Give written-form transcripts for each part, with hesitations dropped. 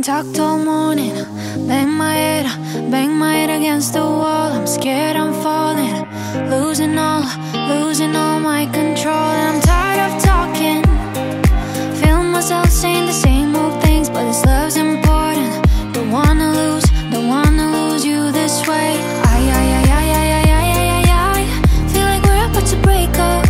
been talked all morning. Bang my head against the wall. I'm scared I'm falling, losing all my control. And I'm tired of talking, feeling myself saying the same old things, but this love's important. Don't wanna lose you this way. I feel like we're about to break up.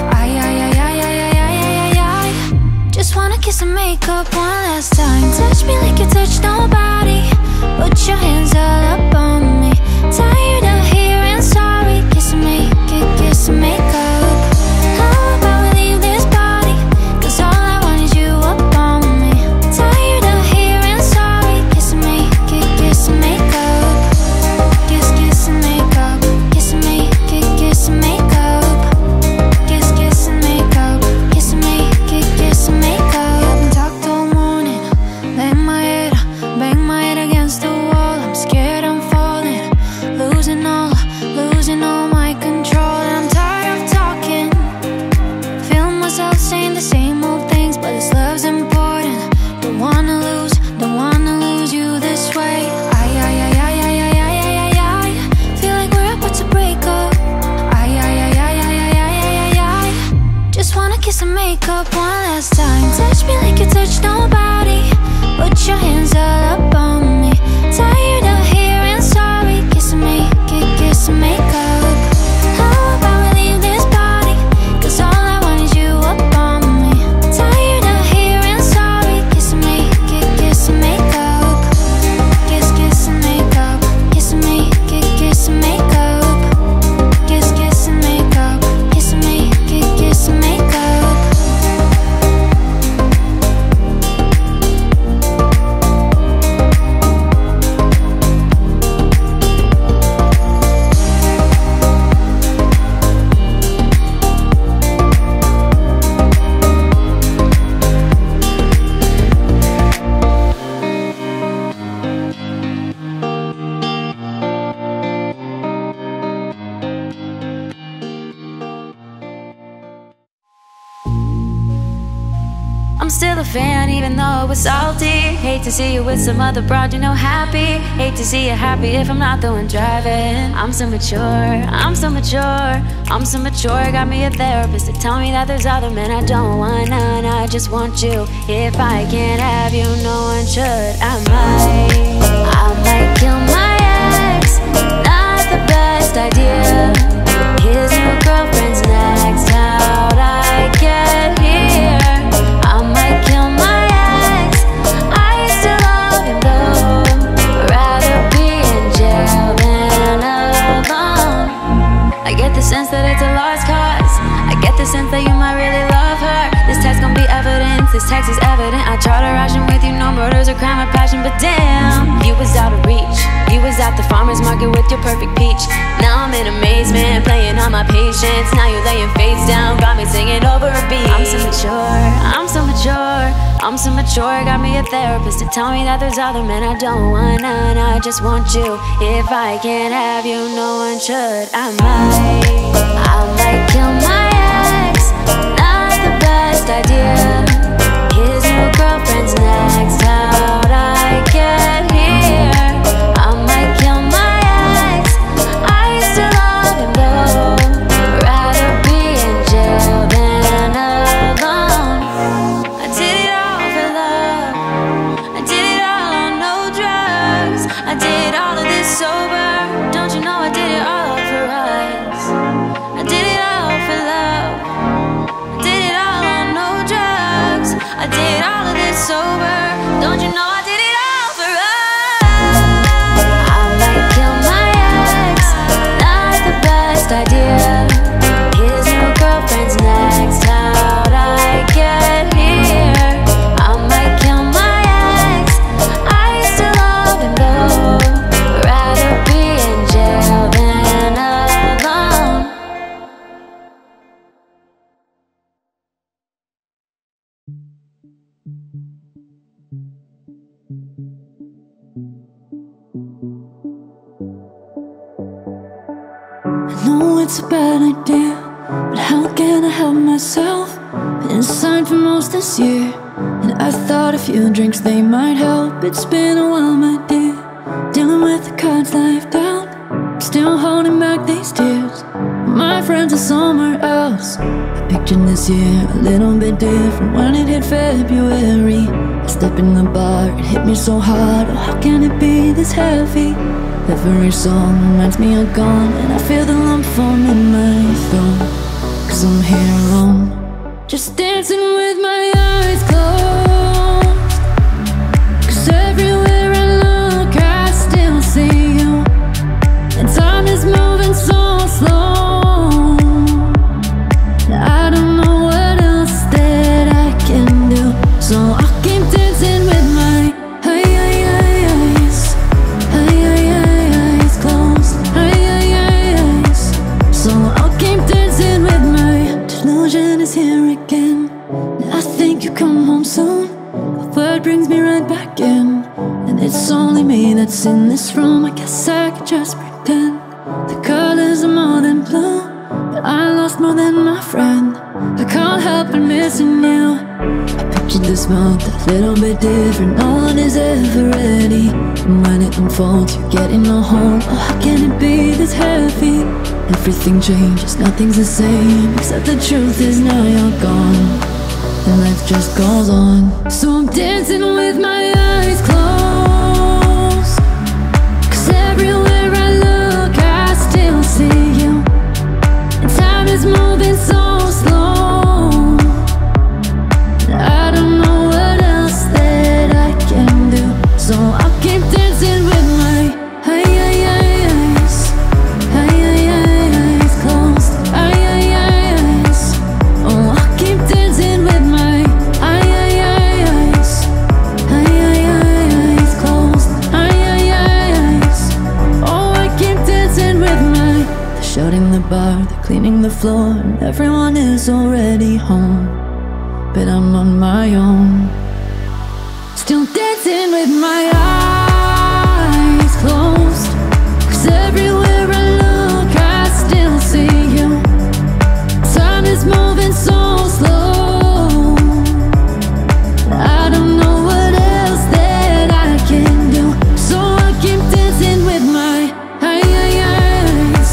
Just wanna kiss and make up one last time. Touch me like you touched nobody. Put your hands all up on me. Tired of hearing sorry. Kiss and make up. How about we leave this body? Cause all I want is you up on me. Tired of hearing sorry. Kiss and make up. Kiss and make up. Kiss and make up. Kiss and make up. Kiss and make up. Kiss and make up. I've been talked all morning. Bang my head against the wall. I'm scared I'm falling, losing all my control. And I'm tired of talking, feeling myself saying the same old things, but this love's important. Don't wanna lose you this way. Feel like we're about to break up. Just wanna kiss and make up one last time. Touch me like you touched nobody. Put your hands all up on me. Tired of hearing sorry. Kiss and make up. How about we leave this body? Cause all I want is you up on me. Tired of hearing sorry. Kiss and make up. Kiss and make up. Kiss and make up. Kiss and make up. Kiss and make up. Kiss and make up. I'm still a fan even though it was salty. Hate to see you with some other broad, you know, happy. Hate to see you happy if I'm not the one driving. I'm so mature, got me a therapist to tell me that there's other men I don't want none. I just want you. If I can't have you, no one should. I might kill my ex. Not the best idea. His new girlfriend's next. How'd I get here? I might kill my ex. I used to love him though. Rather be in jail than alone. I get the sense that it's a lost cause. I get the sense that you might really love her. This text gon' be evidence, this text is evident. I tried to ration with you, no murders or crime or passion. But damn, you was out of reach. You was at the farmer's market with your perfect peach. Now I'm in amazement, playing on my patience. Now you're laying face down, got me singing over a beat. I'm so mature, got me a therapist to tell me that there's other men I don't want none. I just want you. If I can't have you, no one should. I might kill my ex. Not the best idea. His new girlfriend's next. How'd I get here? I might kill my ex. I used to love him though. Rather be in jail than alone. I did it all for love. I did it all on no drugs. I did all of this sober. Don't you know I did it all for us? I did it all for love. I did it all on no drugs. I did all of this sober. Don't you know I did it all for us? I might kill my ex. Not the best idea. His new girlfriend's next. How'd I get here? I might kill my ex. I used to love him though. Rather be in jail than alone. I know it's a bad idea, but how can I help myself? Been inside for most this year, and I I thought a few drinks, they might help. It's been a while, my dear, dealing with the cards life dealt. Still holding back these tears. My friends are somewhere else. I pictured this year a little bit different when it hit February. I stepped in the bar, it hit me so hard. Oh, how can it be this heavy? Every song reminds me of gone, and I feel the lump form in my throat. 'Cause I'm here alone, just dancing with my eyes closed. 'Cause everywhere I look, I still see you. And time is moving so slow. I don't know what else that I can do, so I'll keep dancing with my eyes, eyes closed, eyes. So I'll keep dancing with my delusion is here again. I think you come home soon. A word brings me right back in, and it's only me that's in this room. I guess I could just pretend the colors are more than blue, but I lost more than my friend. I can't help but missing you. I pictured this month a little bit different. No one is ever ready, and when it unfolds, you're getting a hold. Oh, how can it be this heavy? Everything changes, nothing's the same, except the truth is now you're gone, and life just goes on. So I'm dancing with my eyes closed. 'Cause everywhere I look, I still see you. And time is moving so slow. I don't know what else that I can do, so I'll keep dancing with my eyes, eyes closed, eyes. Oh, I'll keep dancing with my eyes, eyes closed, eyes. Oh, I keep dancing with my. They're shutting the bar, they're cleaning the floor, and everyone is already home, but I'm on my own, still dancing with my eyes closed. 'Cause everywhere I look, I still see you. Time is moving so slow. I don't know what else that I can do, so I keep dancing with my eyes,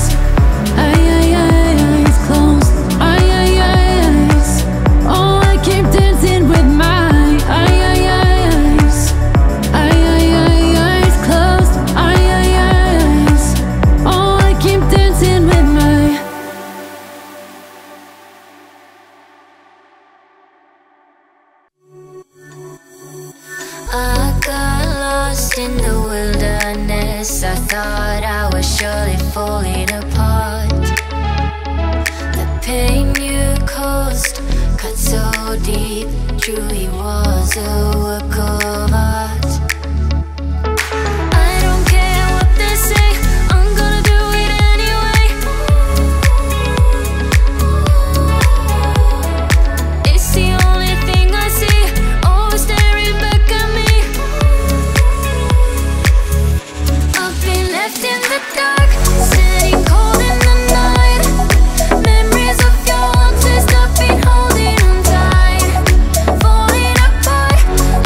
eyes closed, eyes. Oh, I keep dancing with my eyes, eyes closed, eyes. Oh, I keep dancing with my. I got lost in the wilderness. I thought I was surely falling apart. The pain you caused cut so deep, truly was a work of art. I don't care what they say, I'm gonna do it anyway. It's the only thing I see, always staring back at me. I've been left in the dark, standing cold in the night. Memories of your arms, I've been holding on tight, falling apart.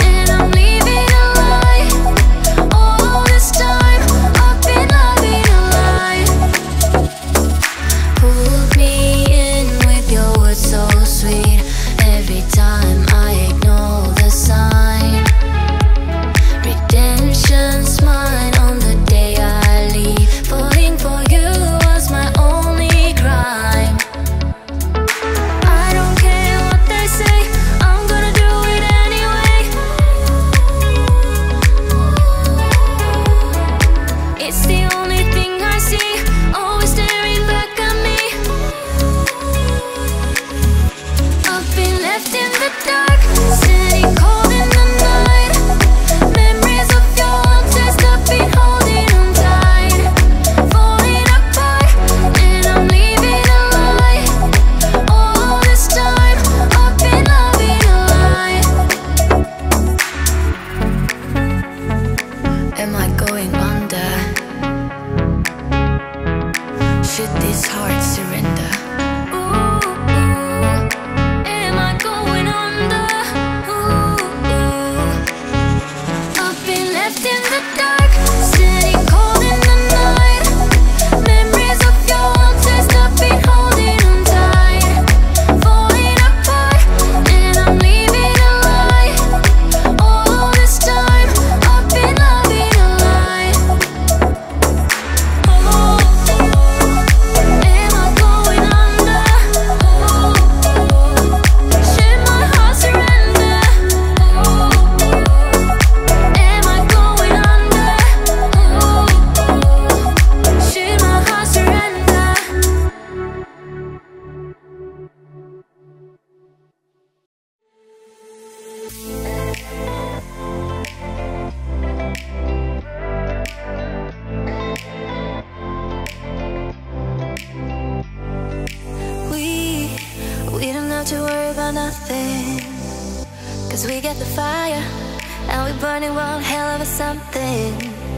or nothing. Cause we get the fire, and we burning one hell of a something.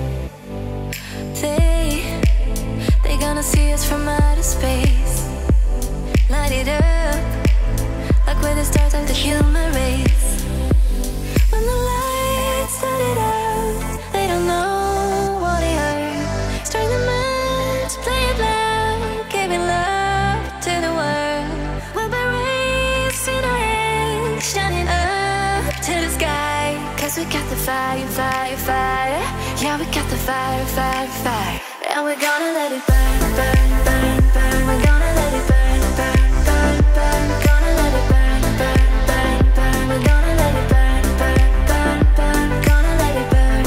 They gonna see us from outer space. Light it up, like we're the stars of the human race. When the lights turn it out, they don't know what they heard. Strike the match, play it loud, giving love to the world. We'll be raising our hands, shining up to the sky. Cause we got the fire, fire, fire. Yeah, we got the fire, fire, fire. And we're gonna let it burn, burn, burn, burn. We're gonna let it burn, burn, burn, burn. Gonna let it burn, burn, burn, burn. We're gonna let it burn, burn, burn, burn. Gonna let it burn.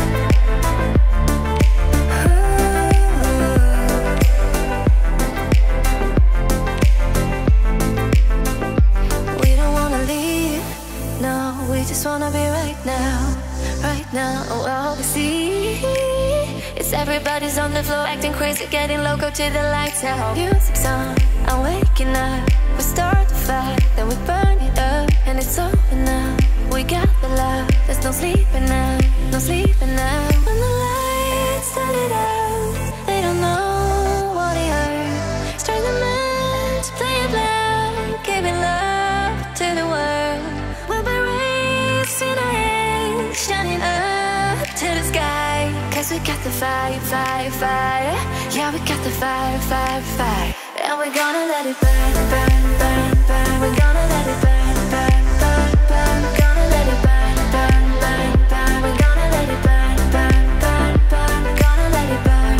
Ooh. We don't wanna leave, no. We just wanna be right now, right now. Oh, all we see is everybody's on the floor acting crazy, getting loco to the lights out. Music's on, I'm waking up. We start the fire, then we burn it up. And it's over now, we got the love. There's no sleeping now, no sleeping now. When the lights turn it out, they don't know what they heard. Strike the match, play it loud, giving love to the world. We'll be raising our hands, shining up to the sky. Cause we got the fire, fire, fire. Yeah, we got the fire, fire, fire. And we're gonna let it burn, burn, burn, burn. We're gonna let it burn, burn, burn, burn. Gonna let it burn, burn, burn, burn. We're gonna let it burn, burn, burn, burn. Gonna let it burn.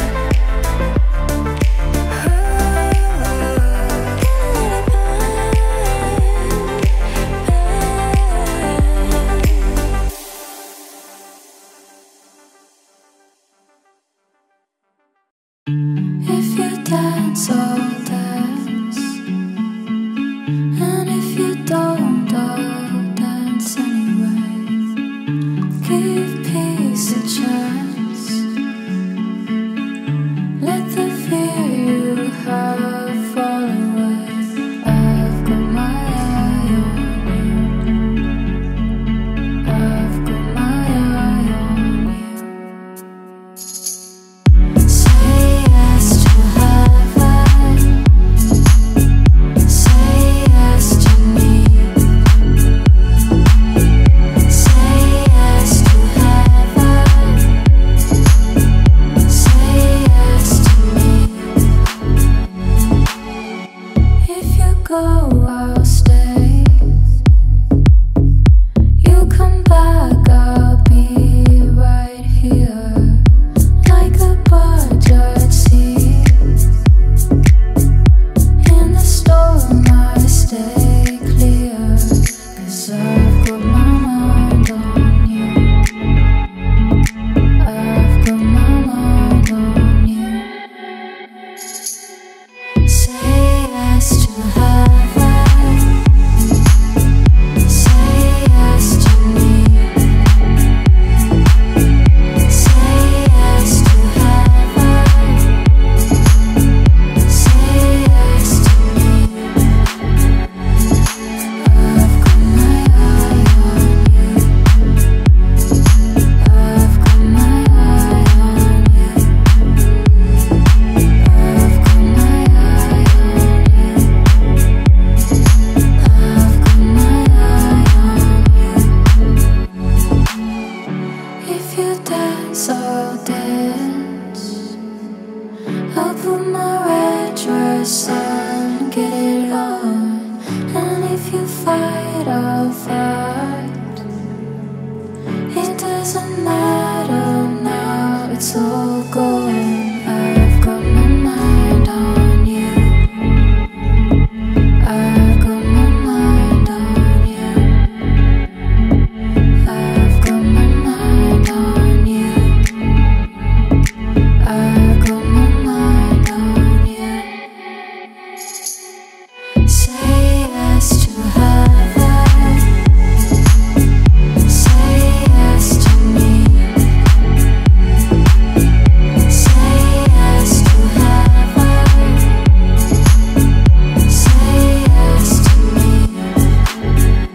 If you dance, I'll dance. And if you don't, I'll dance anyway. Give peace a chance. Let the fear you have fall away. I've got my eye on you. I've got my eye on you. Say yes to heaven. Say yes to me. Say yes to heaven. Say yes to me. If you go, I'll stay. You come back, I'll be right here. Like a barge at sea. In the storm I stay clear. Cause I've got my mind on you. I've got my mind on you. Say yes to heaven. Say yes to me. Say yes to heaven. Say yes to me. I've got my eye on you. I've got my eye on you. I've got my eye on you. I've got my eye on you. If you dance, I'll dance. I'll put my red dress on, get it on. And if you fight, I'll fight. It doesn't matter now, it's all gone. I've got my mind on you. I've got my mind on you. I've got my mind on you. I've got my mind on you. Say yes to heaven. Say yes to me. Say yes to heaven. Say yes to me.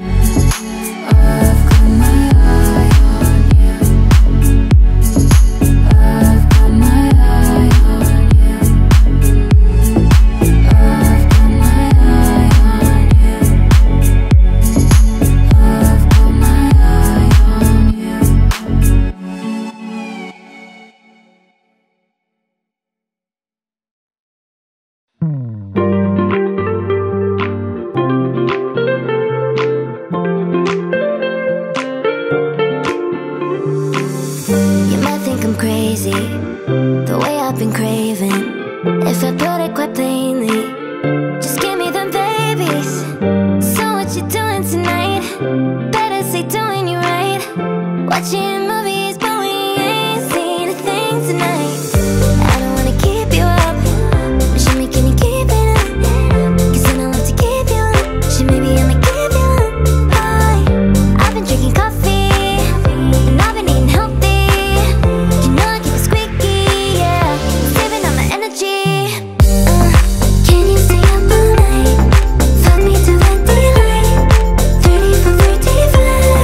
I've been craving. If I put it quite plainly, just give me them babies. So what you doing tonight? Better say doing you right. Watching movies, but we ain't seen a thing tonight. I don't wanna keep you up, but show me can you keep it up? Cause then I love to keep you up. Shit, maybe I'ma keep you up. Hi, I've been drinking coffee, and I've been eating healthy. You know I keep it squeaky, yeah. Saving all my energy. Can you stay up all night? Fuck me till the daylight. 30 for 35.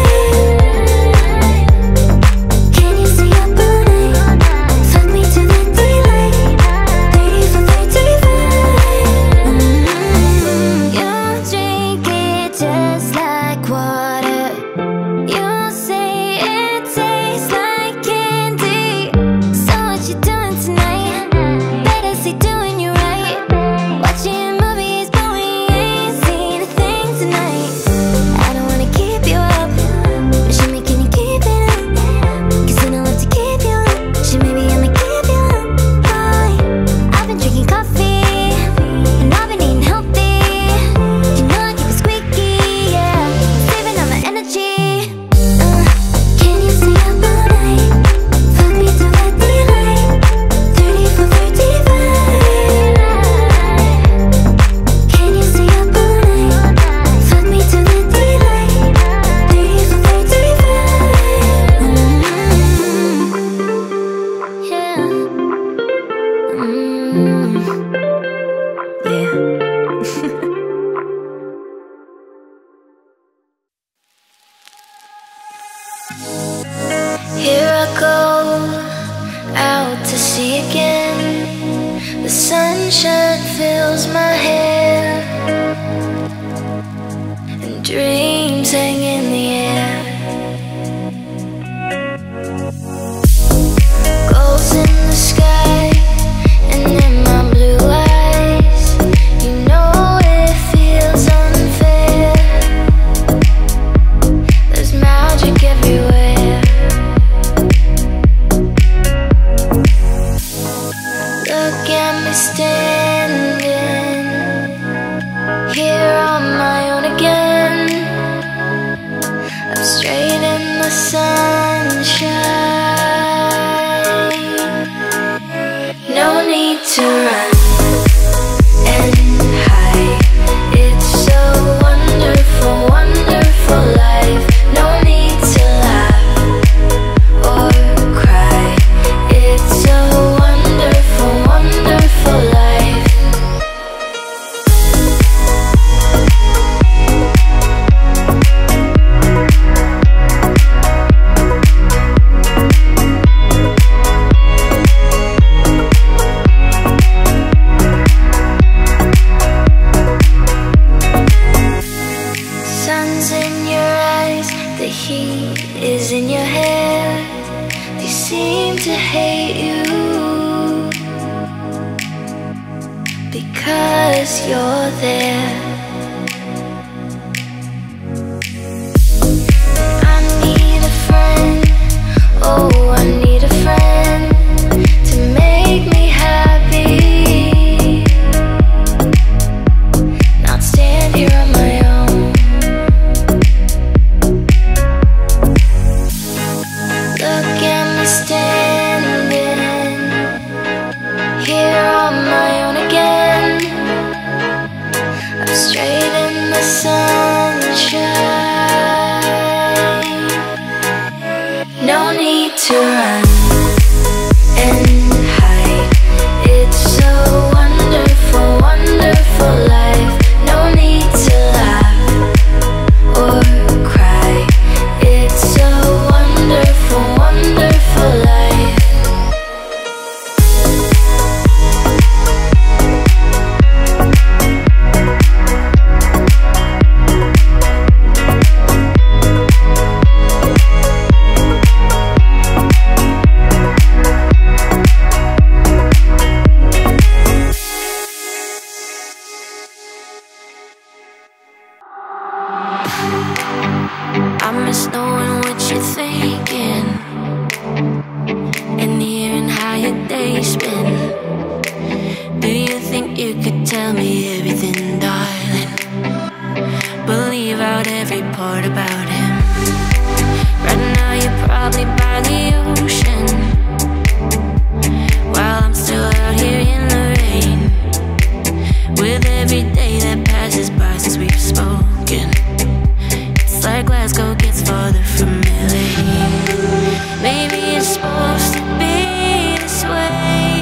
Can you stay up all night? Fuck me till the daylight. 30 for 35. You drink it just like water. You say it tastes like candy. So what you doing tonight? Better say doing you right. Watching movies, but we ain't seen a thing tonight. I don't wanna keep you up, but show me can you keep it up? Cause then I love to keep you up. Shit, maybe I'ma keep you up. Hi, I've been drinking coffee, and I've been eating healthy. You know I keep it squeaky, yeah. Saving all my energy. Can you stay up all night? Fuck me till the daylight. 30 for 35. Can you stay up all night? Fuck me till the daylight. 30 for 35. Yeah. Yeah. Here I go, out to sea again. The sunshine fills my hair, and dreams hang in the air. Goals in the sky, and in my blue eyes. You know it feels unfair. There's magic everywhere. Look at me standing here on my own again. I'm straight in the sunshine. No need to run and hide. It's so wonderful, wonderful life. No need to laugh or cry. It's so wonderful, wonderful life. Sun's in your eyes, the heat is in your hair. They seem to hate you because you're there. I need a friend, oh I need a friend to make me happy. Not stand here on my own. Look at me standing here on my own again. I'm always been. Do you think you could tell me everything, darling? Believe out every part about him. Right now you're probably by the ocean, while I'm still out here in the rain. With every day that passes by since we've spoken, it's like Glasgow gets farther from LA. Maybe it's supposed to be this way,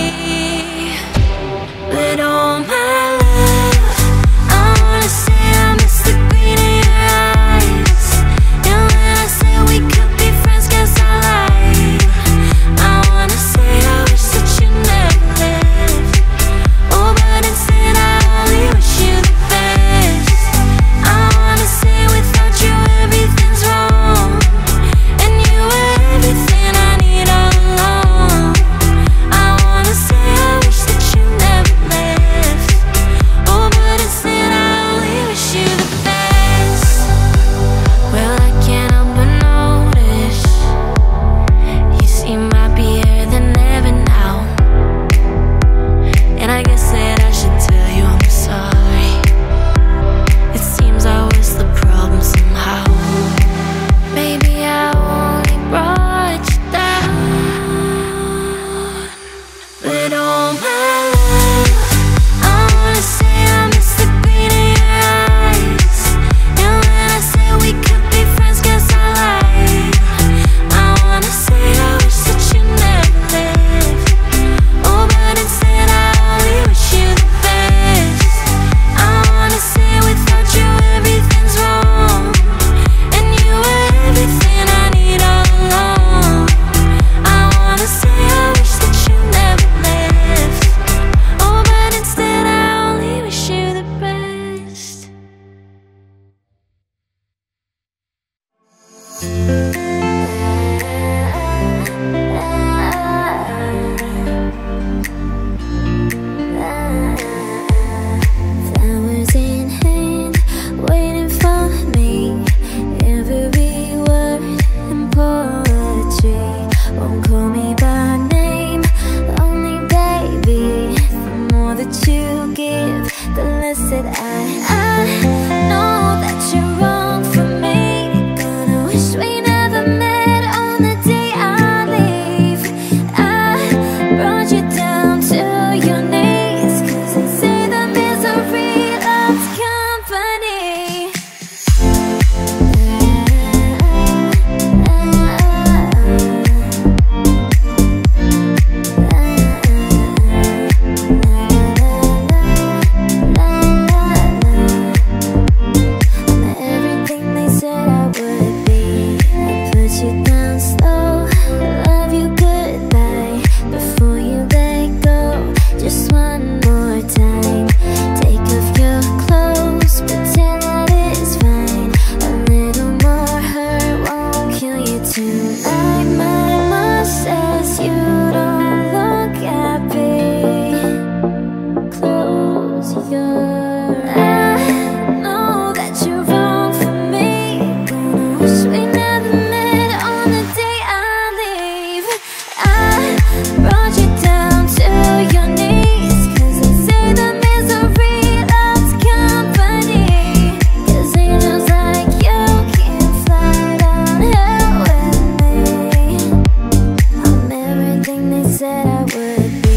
but oh my love, I wanna say I miss the green in your eyes. And when I say we could be friends, guess I lied. I wanna say I wish that you never left. Oh, but instead I only wish you the best. I wanna say without you everything's wrong, and you were everything I need all along. I wanna say I wish that you never left. Oh, but instead I only wish you the best. Well, I can't help but notice you seem happier than ever now, and I guess that I should tell you I'm sorry. It seems I was the problem somehow. Maybe I only brought you down, but oh my love, I wanna say I miss the green in your eyes. And when I say we could be friends, guess I lied. I wanna say I wish that you never left. Oh, but instead I only wish you the best. I wanna say without you everything's wrong, and you were everything I need all along. I wanna say I wish that you never left. Oh, but instead I only wish you the best. Flowers in hand, waiting for me. Every word in poetry won't call me by name. Only baby, the more that you give, the less that I know that you're wrong for me. Gonna wish we never met on the day I leave. I brought you down to your knees, 'cause they say the misery loves company. I'm everything they said I would be. I put you down slow, love you goodbye before you let go. Just one more time, take off your clothes, pretend that it's fine. A little more hurt won't kill you tonight. My mom says you don't look happy. Close your eyes. I know that you're wrong for me. Gonna wish we never met on the day I leave. I brought you down to your knees, 'cause they say the misery loves company. 'Cause angels like you can't fly down here with me. I'm everything they said I would be.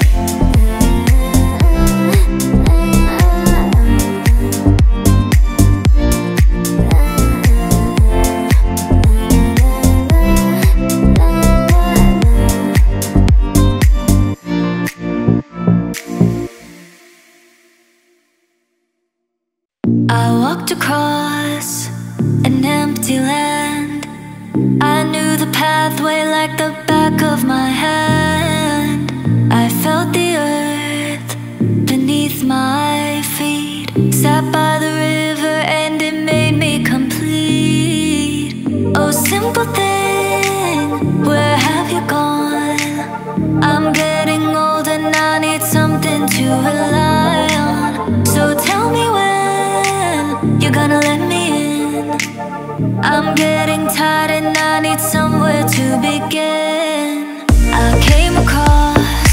I walked across an empty land. I knew the pathway like the back of my hand. I felt the earth beneath my feet. Sat by the river and it made me complete. Oh, simple thing, where have you gone? I'm getting old and I need something to rely on. So tell me when you're gonna let me in. I'm getting tired and I need somewhere to begin. I came across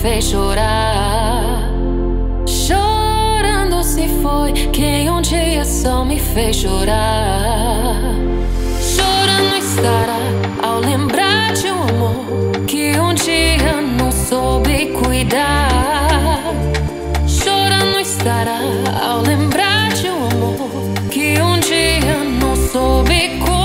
fez chorar. Chorando se foi quem um dia só me fez chorar. Chorando estará ao lembrar de um amor que um dia não soube cuidar. Chorando estará ao lembrar de um amor que um dia não soube cuidar.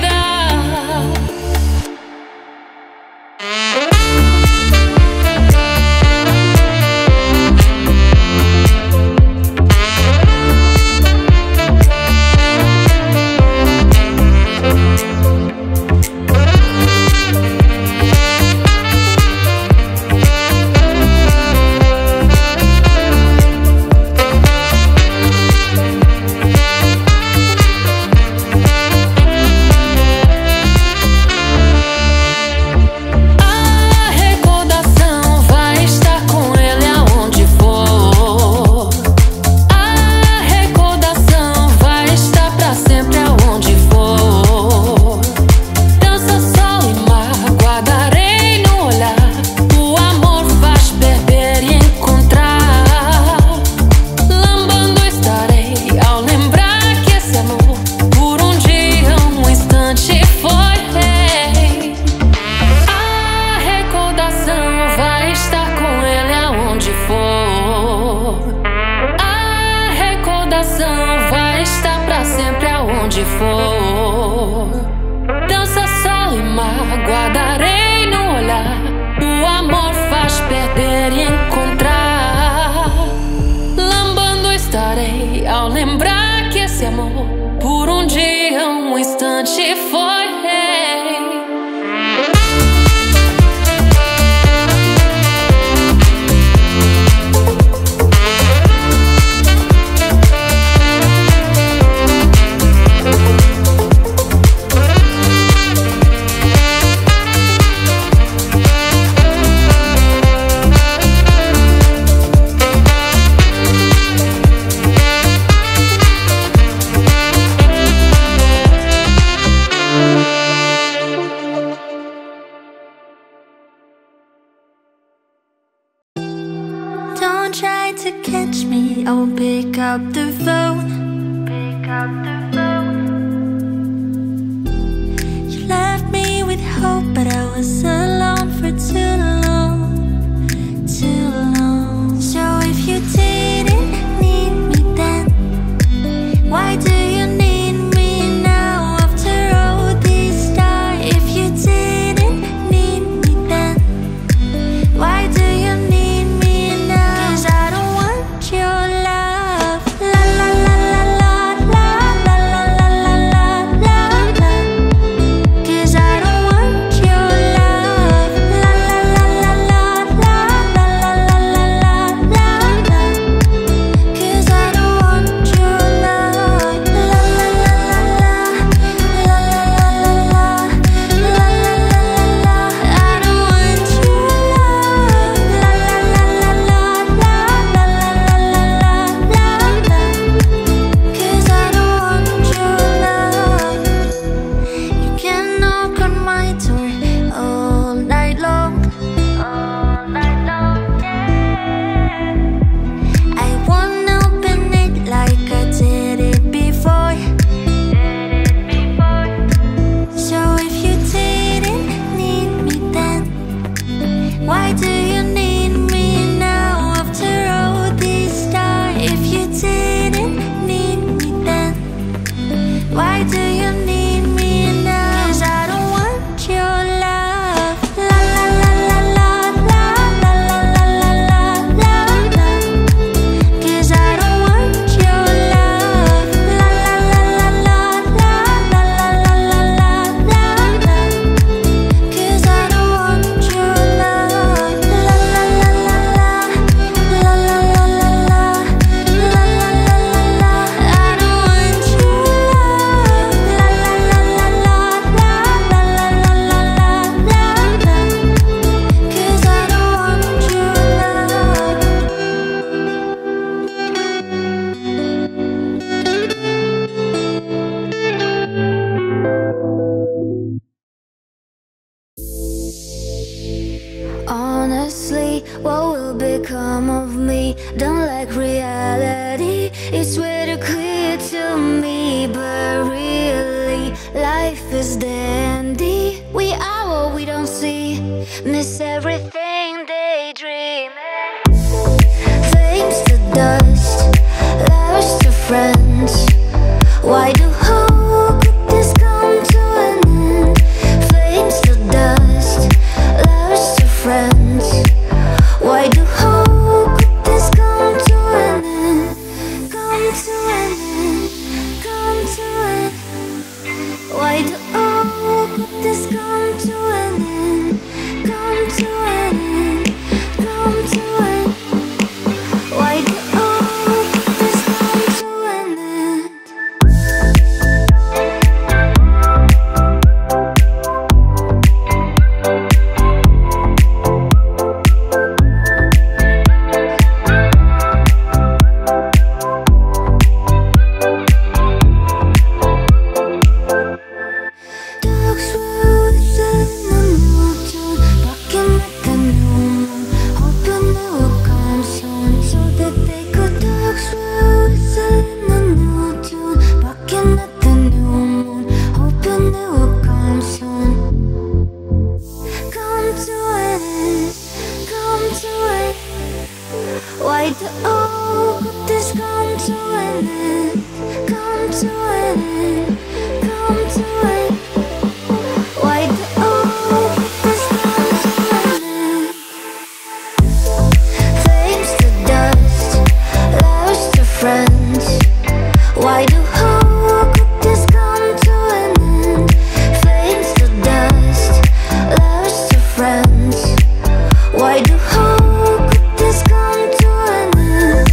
Vai estar pra sempre aonde for. Dança, sol e mar, guardarei no olhar. O amor faz perder e encontrar. Lambando estarei ao lembrar que esse amor por um dia, um instante foi. Don't try to catch me, I won't pick up the phone. You left me with hope, but I was alone for too long, too long. So if you didn't need me then, why do you need me now after all this time? If you didn't need me then, why do you need me now? 'Cause I don't want your love. La la la la la la la la la la la la. 'Cause I don't want your love. become of me. Don't like reality, it's way too clear to me. But really, life is dandy. We are what we don't see, miss everything daydreaming. Flames to dust, lovers to friends. Why do how could this come to an end? Flames to dust, lovers to friends. Why do how could this come to an end? Come to an end, come to an end. Why do how could this come to an end? Come to an end, come to an end. Why do how could this come to an end? Why do all could this come to an end? Come to an end, come to an end. Why do all could this come to an end? Flames to dust, lovers to friends. Why do how could this come to an end? Flames to dust, lovers to friends. Why do how could this come to an end?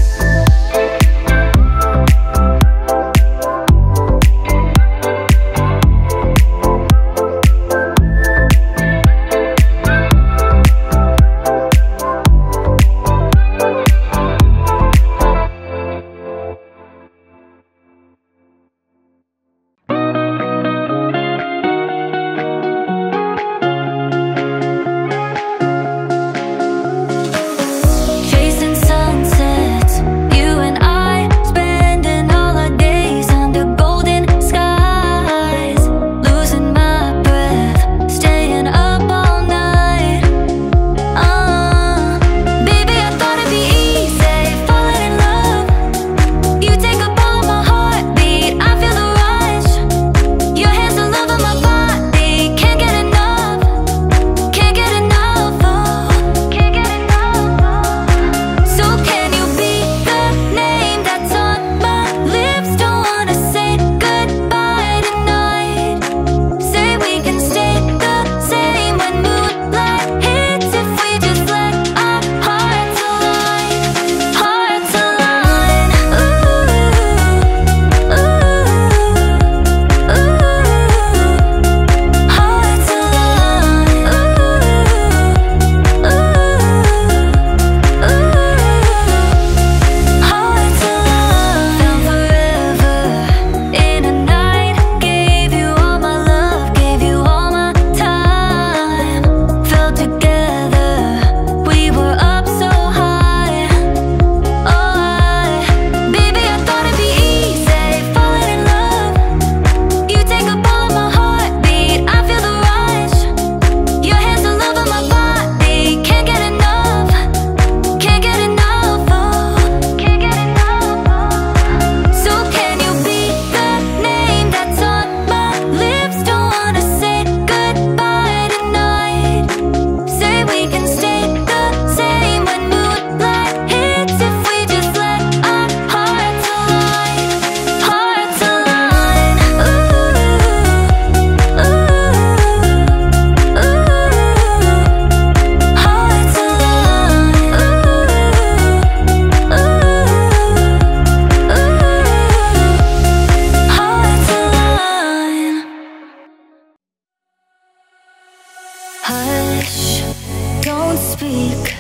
Hush, don't speak.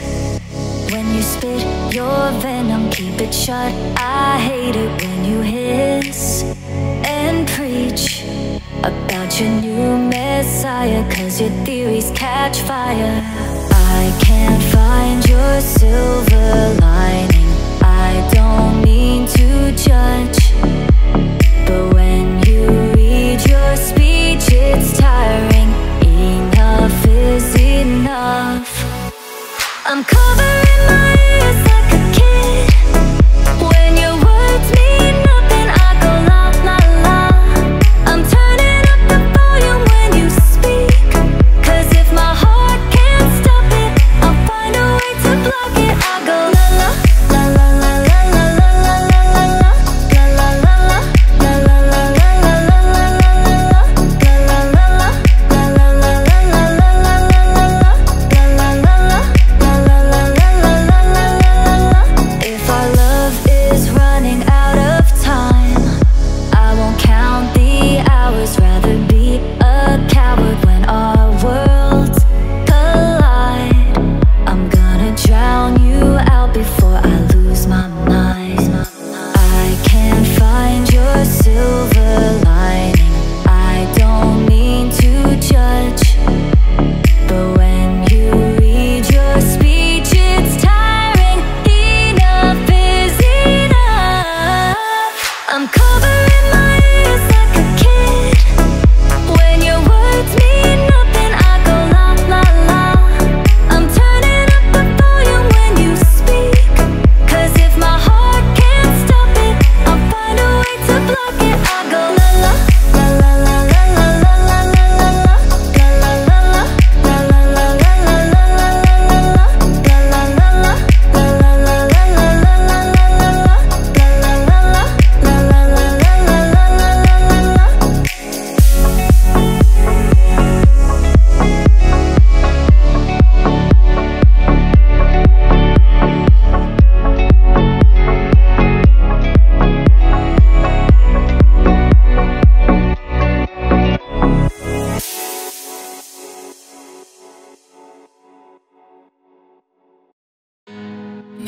When you spit your venom, keep it shut. I hate it when you hiss and preach about your new messiah, 'cause your theories catch fire. I can't find your silver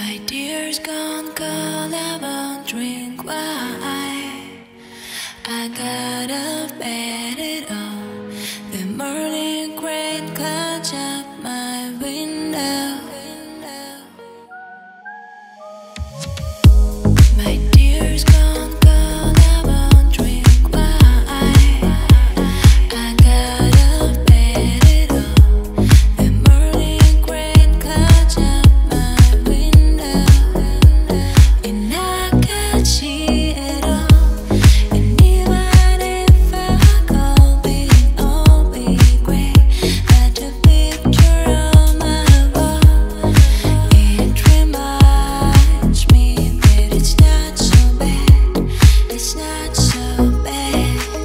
My tears gone cold, I won't drink wine. I gotta bet it all. The morning rain clouds up my window. My tears gone cold, I won't drink wine. I gotta bet it all. The morning rain clouds up my window, and I can see it all. And even if I go big, all be great. Got a picture on my wall. It reminds me that it's not so bad. It's not so bad.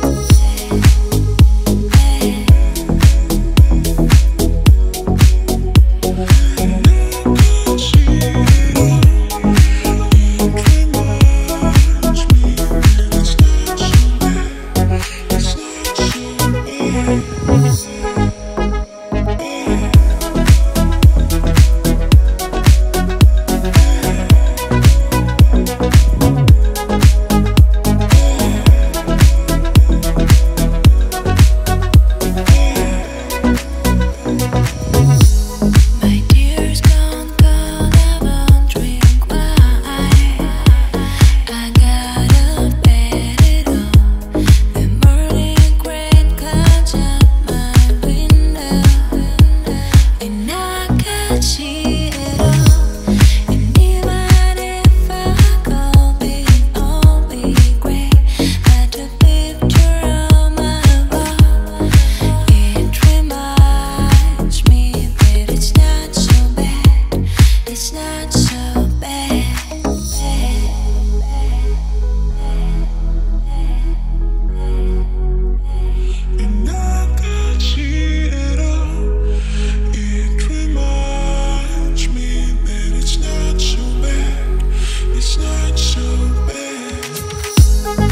My tears gone cold, I won't drink wine. I gotta bet it all. The morning rain clouds up my window, and I can see it all. And even if I go big, all be great. Got a picture on my wall. It reminds me that it's not so bad. It's not so bad. And I can see it all. It reminds me that it's not so bad. It's not so bad.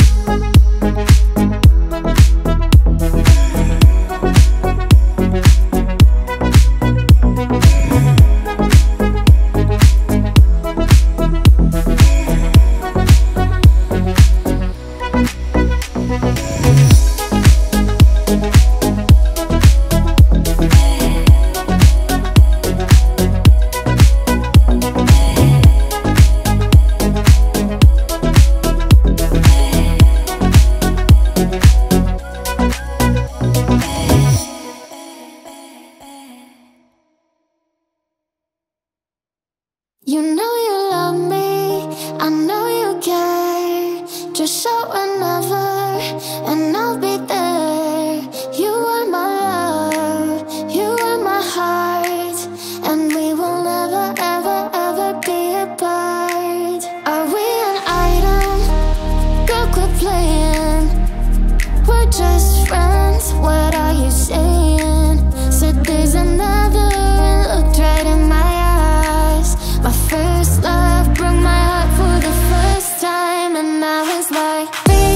You know you love me, I know you care. Just show whenever, and I'll be there. You are my love, you are my heart, and we will never, ever, ever be apart. Are we an item? Girl, quit playing. We're just friends, what are you saying? Said there's another and looked right in my eyes. My first love broke my heart for the first time, and I was like, baby,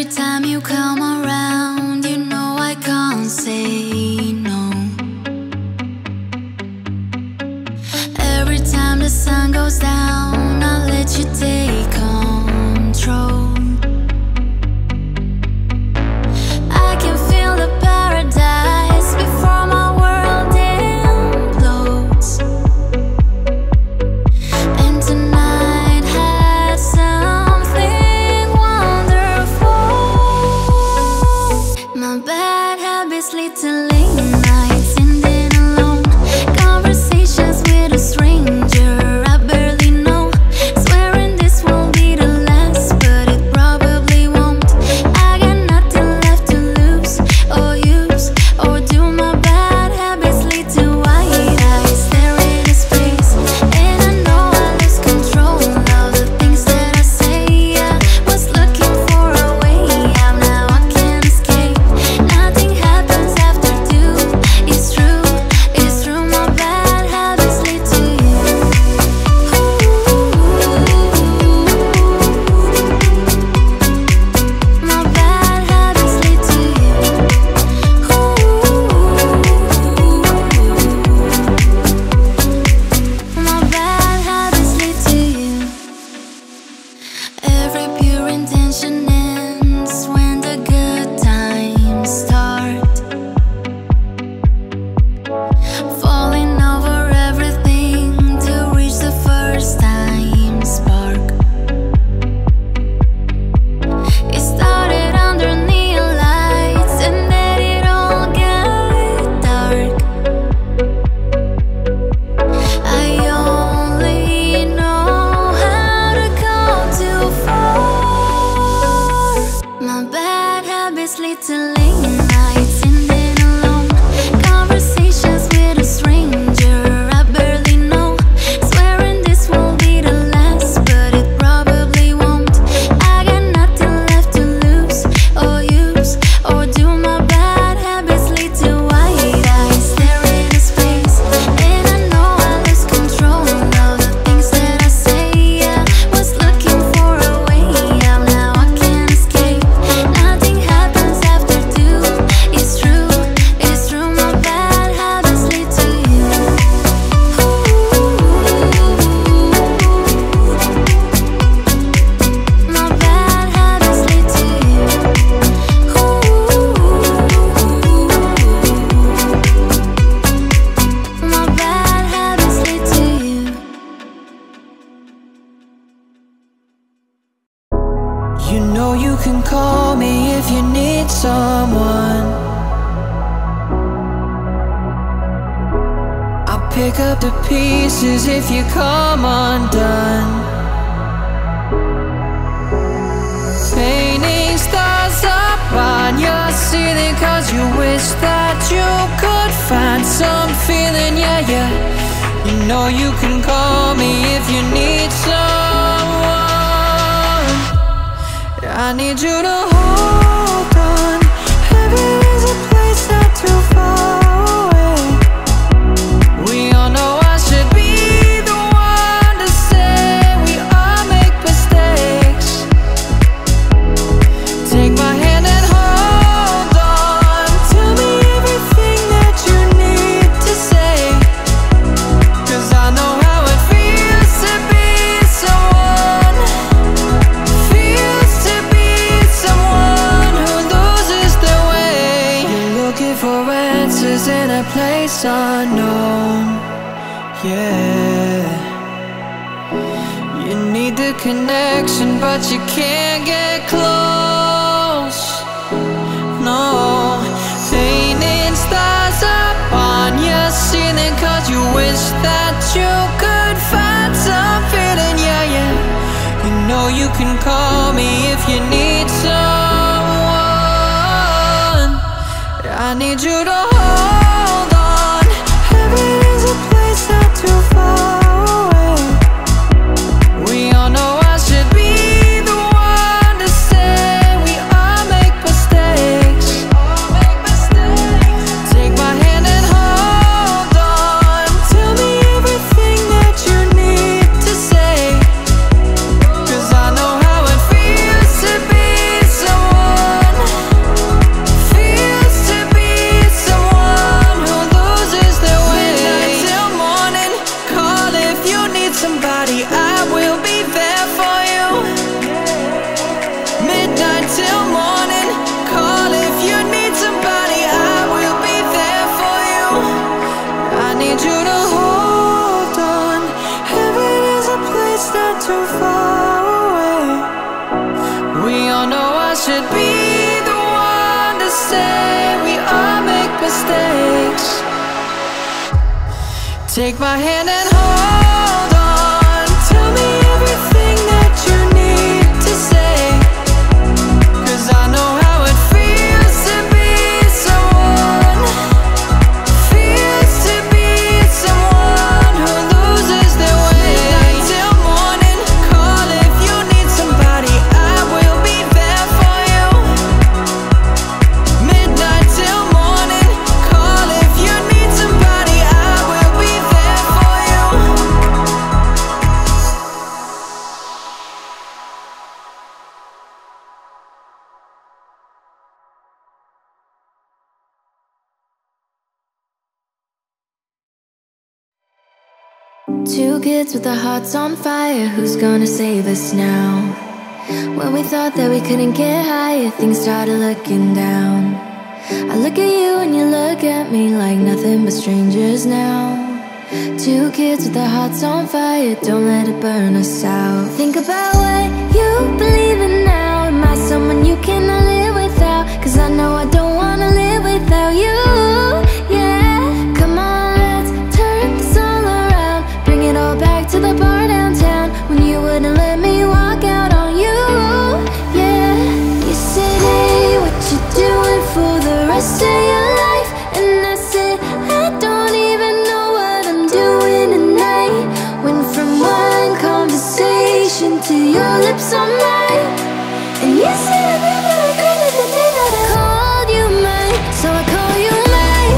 Every time you come around, you know I can't say no. Every time the sun goes down, I'll let you take control. I can feel the paradise before my world implodes. And tonight has something wonderful. My bad habits lead to late nights, ending alone. Conversations with a stranger I barely know. Swearing this won't be the last, but it probably won't. I got nothing left to lose or use or do. My bad habits lead to white eyes staring into space, and I know I lose control of the things that I say. I was looking for a way out, now I can't escape. Nothing happens after two. It's true, it's true. My bad habits lead to you. My bad habits lead to you. My bad habits lead to you. Every pure intention ends when the good times start. Falling over everything to reach the first time spark. It started under neon lights and then it all got dark. I only know how to go too far. My bad habits lead to late nights, ending alone. Conversations with a stranger I barely know. Swearing this won't be the last, but it probably won't. I got nothing left to lose or use or do. My bad habits lead to white eyes staring into space, and I know I lose control of the things that I say. I was looking for a way out, now I can't escape. Nothing happens after two. It's true, it's true. My bad habits lead to you. My bad habits lead to you. My bad habits lead to you. You know you can call me if you need someone. I'll pick up the pieces if you come undone. Painting stars up on your ceiling 'cause you wish that you could find some feeling, yeah, yeah. You know you can call me if you need someone. I need you to hold on. Heaven is a place not too far away. We all know I should be the one to say we all make mistakes. Take my hand and hold on. Tell me everything that you need to say, 'cause I know how it feels to be someone. Feels to be someone who loses their way. You're looking for answers in a place unknown. Yeah. You need the connection, but you can't get close. No. Painting stars up on your ceiling 'cause you wish that you could find some feeling, yeah, yeah. You know you can call me if you need someone. I need you to hold on. Heaven is a place not too far away. We all know I should be the one to say we all make mistakes. Take my hand and hold on. Tell me everything that you need to say, 'cause I know how it feels to be someone. somebody, I will be there for you. Midnight till morning, call if you need somebody, I will be there for you. I need you to hold on. Heaven is a place not too far away. We all know I should be the one to say we all make mistakes. Take my hand and hold on. Tell me everything that you need to say, 'cause I know how it feels to be someone, feels to be someone who loses their way. Midnight till morning, call if you need somebody, I will be there for you. Midnight till morning, call if you need somebody, I will be there for you. Two kids with their hearts on fire, who's gonna save us now? When we thought that we couldn't get higher, things started looking down. I look at you and you look at me like nothing but strangers now. Two kids with their hearts on fire, don't let it burn us out. Think about what you believe in now. Am I someone you cannot live without? 'Cause I know I don't wanna live without you, yeah. Come on, let's turn this all around. Bring it all back to the bar downtown, when you wouldn't let me walk out on you, yeah. You said, hey, what you doing for the rest of your life? And I said, I don't even know what I'm doing tonight. Went from one conversation to your lips on mine, and you said I never regretted the day that I called you mine. So I call you mine.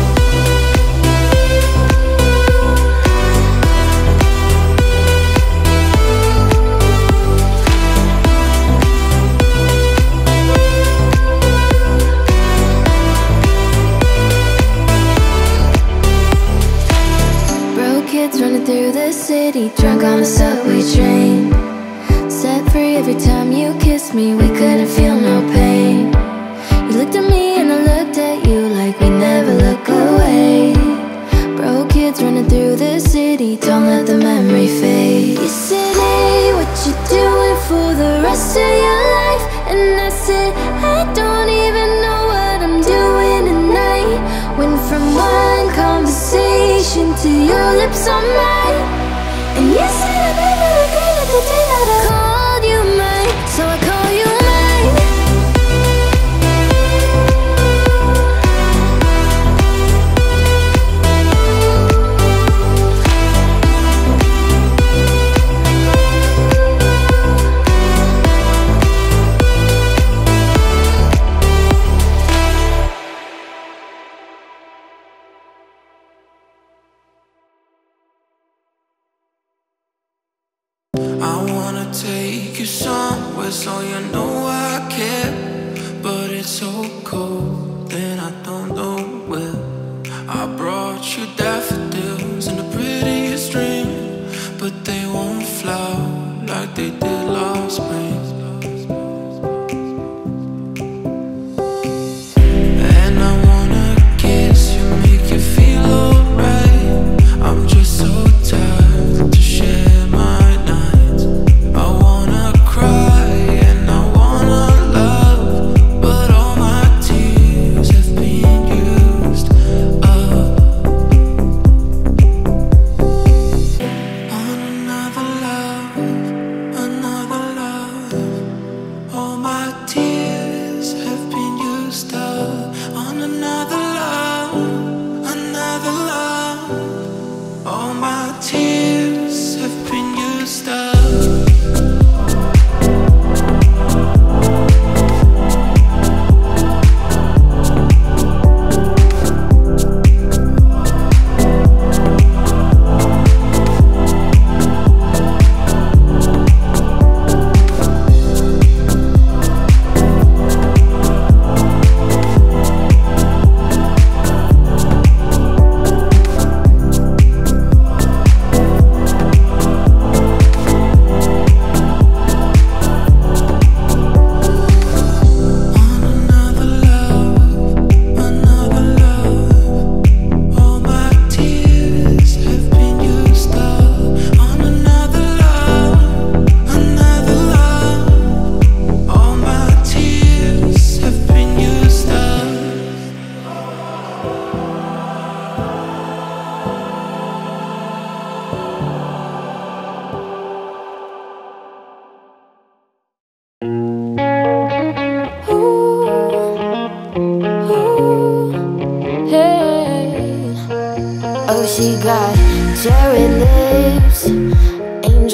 Broke kids running through the city, drunk on the subway train. Set free every time you kissed me, we couldn't feel no pain. You looked at me and I looked at you like we never look away. Broke kids running through the city, don't let the memory fade. You said, hey, what you doing for the rest of your life? And I said, I don't even know what I'm doing tonight. Went from one conversation to your lips on mine, and you said I never regretted the day that I called you mine. So I call you mine. I wanna take you somewhere so you know I care, but it's so cold and I don't know where. I brought you daffodils in the prettiest dream, but they won't flower like they did last spring. And I wanna kiss you, make you feel alright. I'm just so tired to share my nights. I wanna cry and I wanna love, but all my tears have been used up on another love, another love.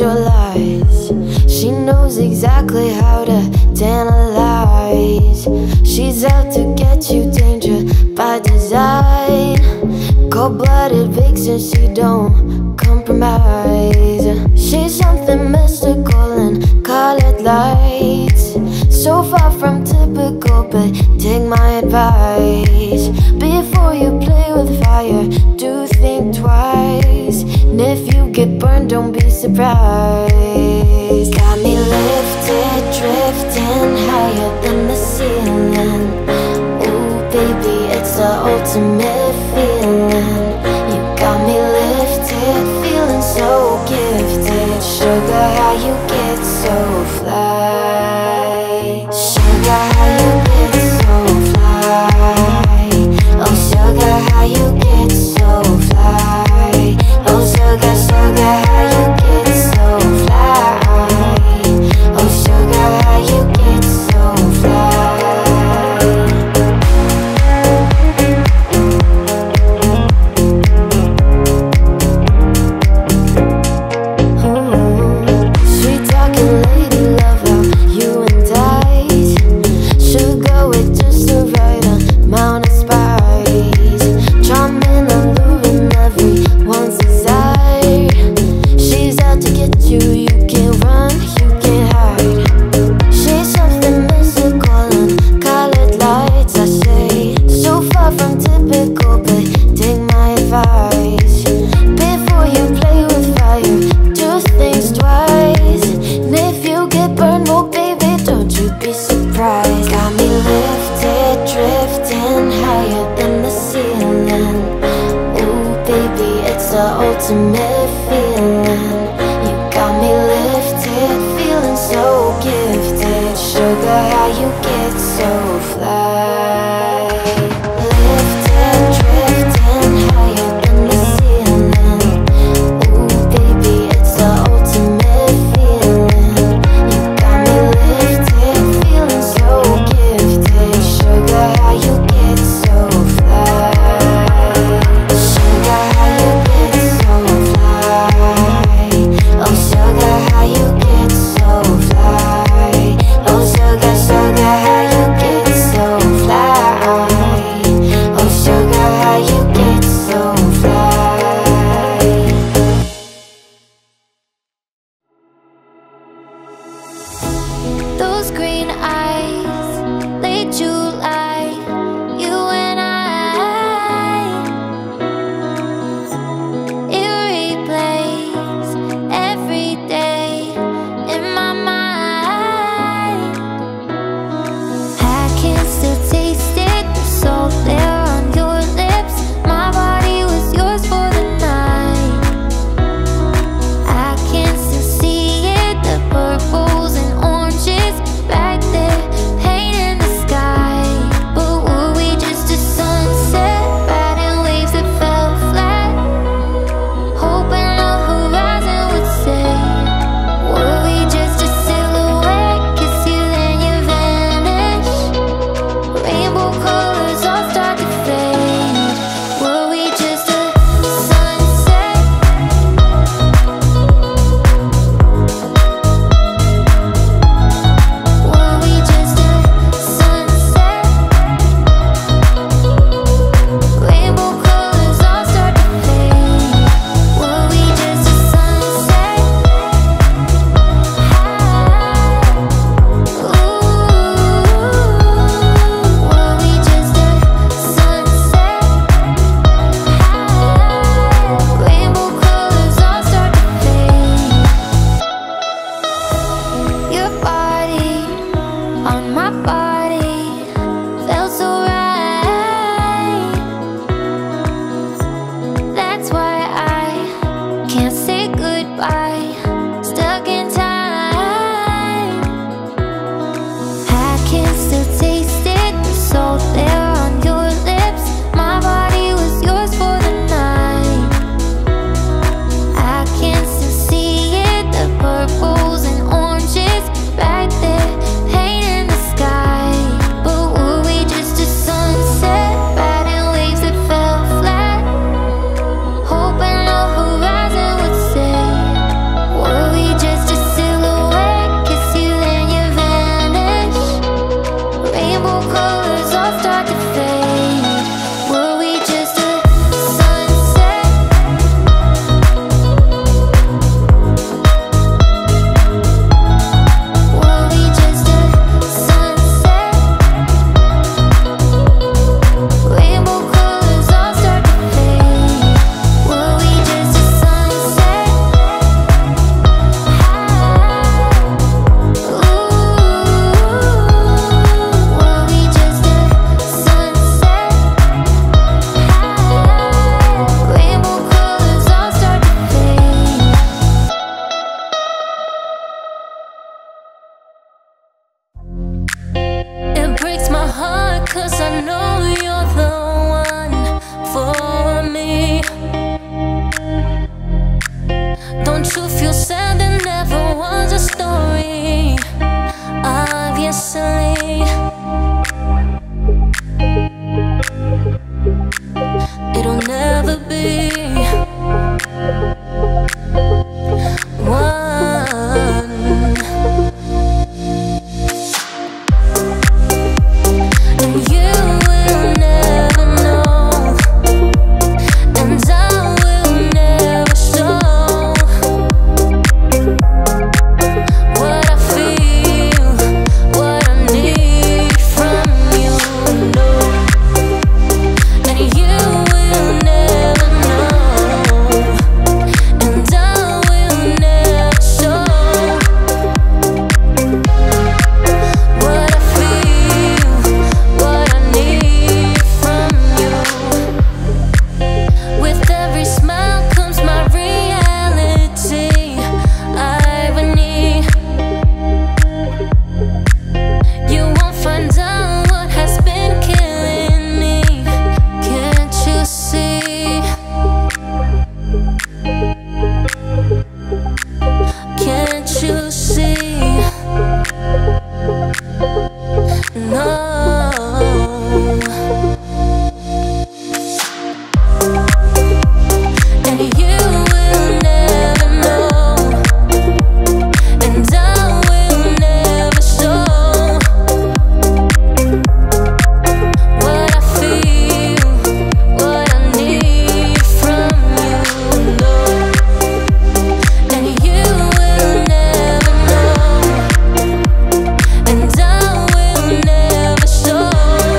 your lies. She knows exactly how to tantalize. She's out to get you, danger by design. Cold-blooded vixen, she don't compromise. She's something mystical and colored lights. So far from typical, but take my advice. Before you play with fire, do think twice. And if you get burned, don't be surprised. Got me lifted, drifting higher than the ceiling. Ooh, baby, it's the ultimate feeling. You got me lifted, feeling so gifted. Sugar, how you get so fly? Sugar, how you get so fly? Oh, sugar, how you get so fly? Oh, sugar, sugar, how you get so fly? Oh, sugar, how you get so fly? Sweet talking lady lover, you and I should go with just the right amount of spice. Charming, alluring, everyone's desire. She's out to get you, you can't run, you can't hide. She's something mystical and colored lights, I say. So far from typical, but take my advice. Before you play with fire, just think twice. And if you get burned, well baby, don't you be surprised. Got me lifted, drifting higher than the ceiling. Ooh baby, it's the ultimate feeling. You got me lifted, feeling so gifted. Sugar, how you get so fly? Lifted, drifting higher than the ceiling. Ooh baby, it's the ultimate feeling. You got me lifted, feeling so gifted. Sugar, how you get so fly? Sugar, how you get so fly? Oh, sugar, how you get so fly? Oh, sugar, sugar, how you get so fly? Oh, sugar, how you get so fly? Those green eyes, late July, you and I. It replays every day in my mind. I can still taste it, the salt there on your lips. My body was yours for the night. I can still see it, the purples and oranges right said there never was a story. Obviously, it'll never be one. And you will never know, and I will never show what I feel, what I need from you, no. And you will never know, and I will never show what I feel, what I need from you. With every smile comes my reality, irony. You won't find out what has been killing me. Can't you see? Can't you see? No. And you will never know, and I will never show what I feel, what I need from you, no. And you will never know, and I will never show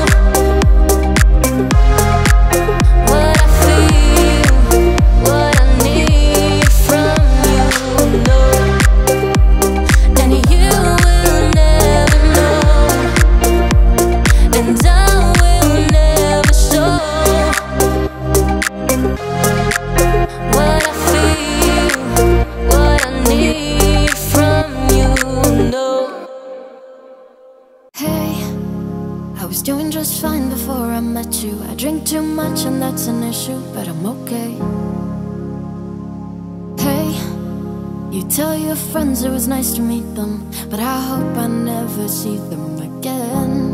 what I feel, what I need from you, no. And you will never know, and I will never show what I feel, what I need from you, no. Hey, I was doing just fine before I met you. I drink too much and that's an issue, but I'm okay. Hey, you tell your friends it was nice to meet them, but I hope I never see them again.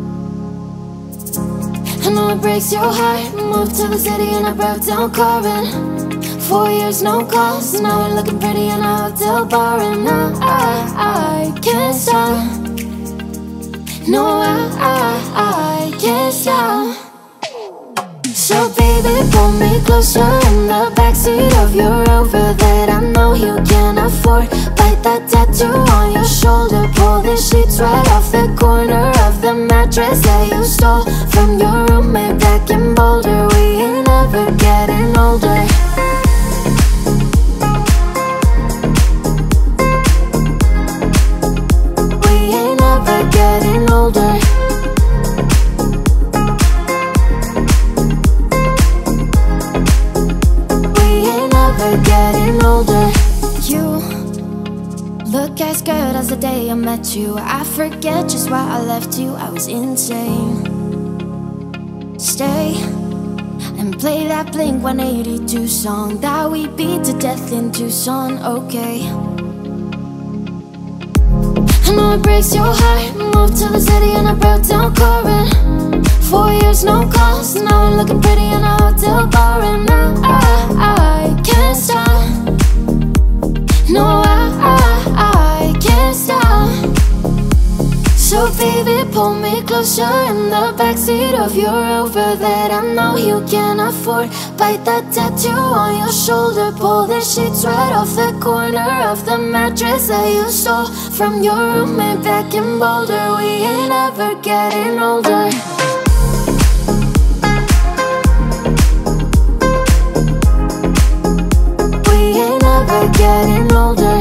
I know it breaks your heart. Moved to the city and I broke down crying. 4 years no calls, now we're looking pretty in a hotel bar. And I can't stop. No, I can't stop. So baby, pull me closer in the backseat of your Rover that I know you can't afford. Bite that tattoo on your shoulder. Pull the sheets right off the corner of the mattress that you stole from your roommate back in Boulder. We ain't ever getting older. We ain't ever getting older. Getting older. You look as good as the day I met you. I forget just why I left you. I was insane. Stay and play that Blink-182 song that we beat to death in Tucson, okay? I know it breaks your heart. Moved to the city and I broke down crying. 4 years no calls, now we're looking pretty in a hotel bar. And I can't stop. No, I can't stop. So baby, pull me closer in the backseat of your Rover that I know you can't afford. Bite that tattoo on your shoulder. Pull the sheets right off the corner of the mattress that you stole from your roommate back in Boulder. We ain't ever getting older. We ain't ever getting older.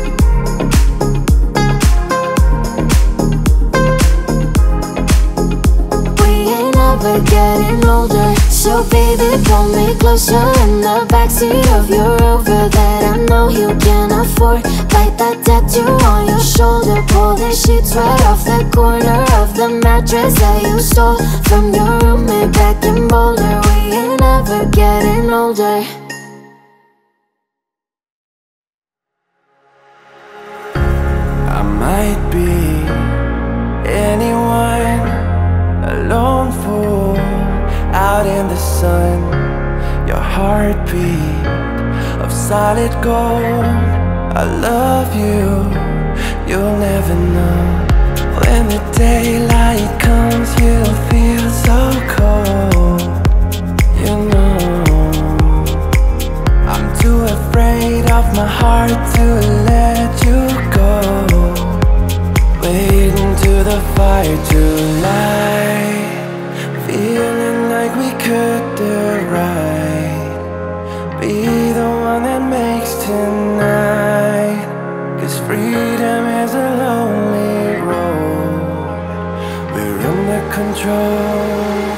Getting older. So baby, pull me closer in the backseat of your Rover that I know you can't afford. Bite that tattoo on your shoulder. Pull the sheets right off the corner of the mattress that you stole from your roommate back in Boulder. We ain't ever getting older. might be anyone, a lone fool out in the sun. Your heartbeat of solid gold. I love you, you'll never know. When the daylight comes, you'll feel so cold. You know, I'm too afraid of my heart to let you go. Waiting to the fire to light, feeling like we could do right. Be the one that makes tonight, 'cause freedom is a lonely road. We're under control.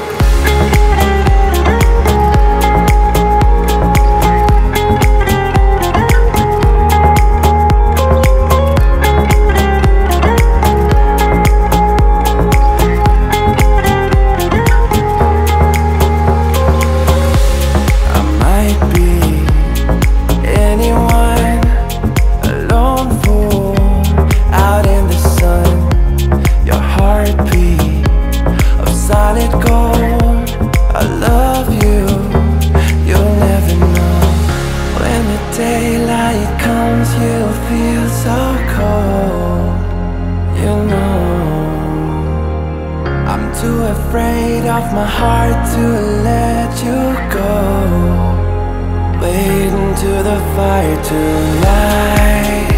Daylight comes, you'll feel so cold. You know, I'm too afraid of my heart to let you go. Waiting to the fire to light,